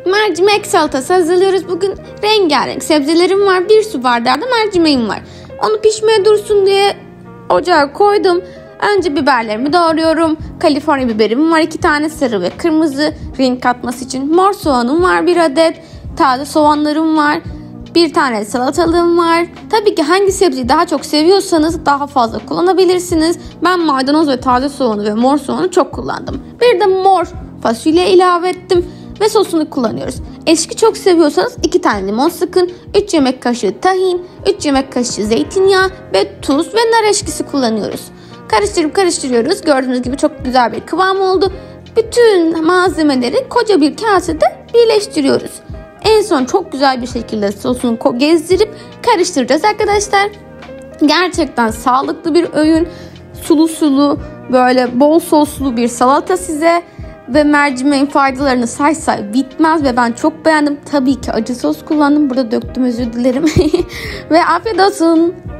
Mercimek salatası hazırlıyoruz. Bugün rengarenk sebzelerim var. 1 su bardağı da mercimeğim var. Onu pişmeye dursun diye ocağa koydum. Önce biberlerimi doğruyorum. Kaliforniya biberim var 2 tane, sarı ve kırmızı, renk katması için. Mor soğanım var 1 adet. Taze soğanlarım var. 1 tane salatalığım var. Tabii ki hangi sebzeyi daha çok seviyorsanız daha fazla kullanabilirsiniz. Ben maydanoz ve taze soğanı ve mor soğanı çok kullandım. Bir de mor fasulye ilave ettim ve sosunu kullanıyoruz. Eşki çok seviyorsanız 2 tane limon sıkın, 3 yemek kaşığı tahin, 3 yemek kaşığı zeytinyağı ve tuz ve nar eşkisi kullanıyoruz. Karıştırıyoruz. Gördüğünüz gibi çok güzel bir kıvam oldu. Bütün malzemeleri koca bir kasede birleştiriyoruz. En son çok güzel bir şekilde sosunu gezdirip karıştıracağız arkadaşlar. Gerçekten sağlıklı bir öğün. Sulu sulu, böyle bol soslu bir salata size. Ve mercimeğin faydalarını say bitmez ve ben çok beğendim. Tabii ki acı sos kullandım. Burada döktüm, özür dilerim. Ve afiyet olsun.